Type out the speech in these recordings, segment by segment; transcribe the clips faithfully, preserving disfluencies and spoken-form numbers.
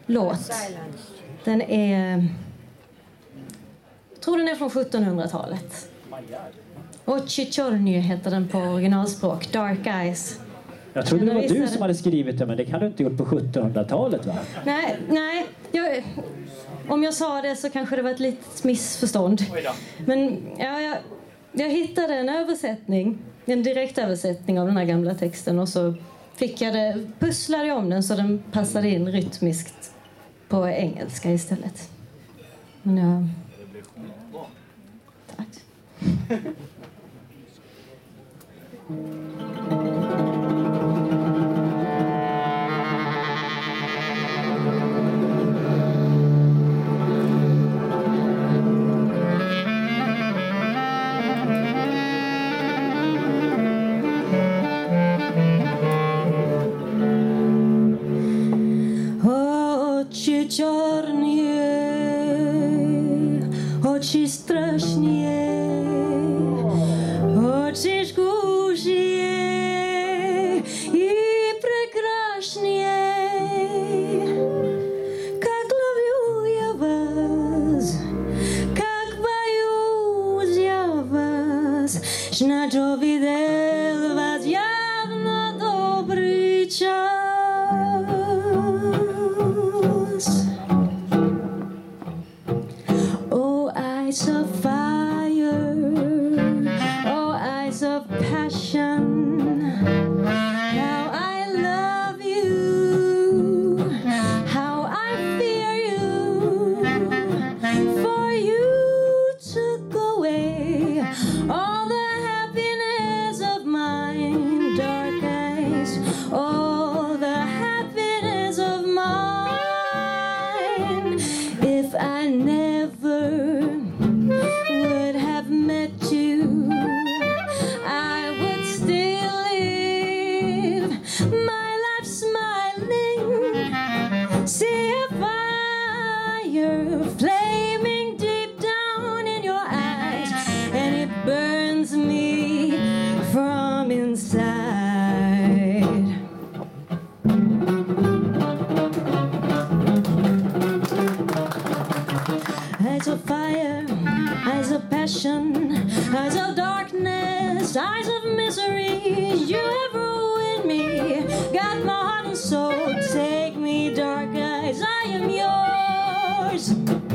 låt. Den är... Jag tror den är från sjuttonhundratalet. Ochi Chorny heter den på originalspråk. Dark Eyes. Jag trodde det var du som hade skrivit det, men det kan du inte gjort på sjuttonhundratalet, va? Nej, nej. Jag, om jag sa det så kanske det var ett litet missförstånd. Men ja, jag, jag hittade en översättning. En direktöversättning av den här gamla texten. Och så fick jag det, pusslade jag om den så den passade in rytmiskt på engelska istället. Men jag... Tack. Oczy czarnie, oczy strasznie, oczy żgózie i прекрасnie. Как люблю я вас, как боюсь я вас, что видел вас я на добрый час. Oh, eyes of fire, oh, eyes of passion, how I love you, how I fear you, for you took away all the happiness of mine, dark eyes, all the happiness of mine. If I never would have met you, I would still live my life smiling. See a fire flaming deep down in your eyes, and it burns me from inside. Eyes of fire, eyes of passion, eyes of darkness, eyes of misery. You have ruined me, got my heart and soul. Take me, dark eyes, I am yours.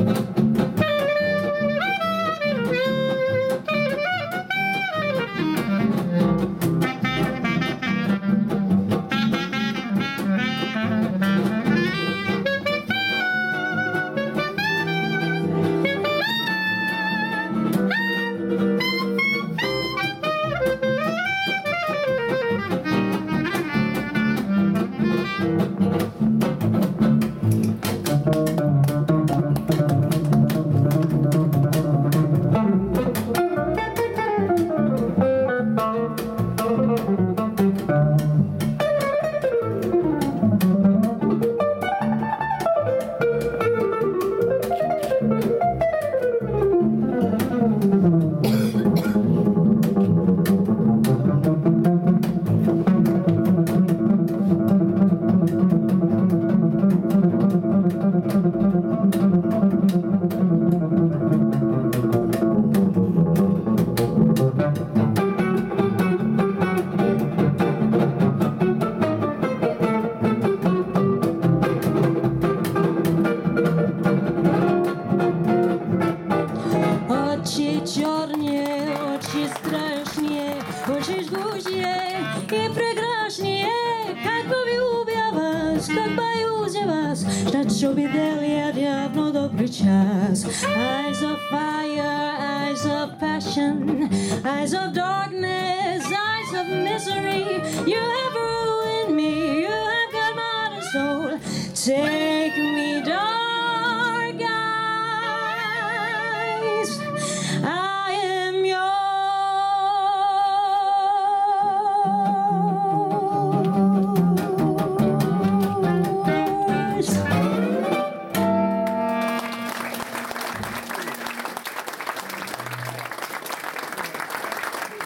Oči čornie, oči strašnie, oči žgužie i прекрасnie. Как полюбя вас, как боюсь я вас, что видел я явно добрый час. Eyes of fire, eyes of passion, eyes of darkness, eyes of misery. You have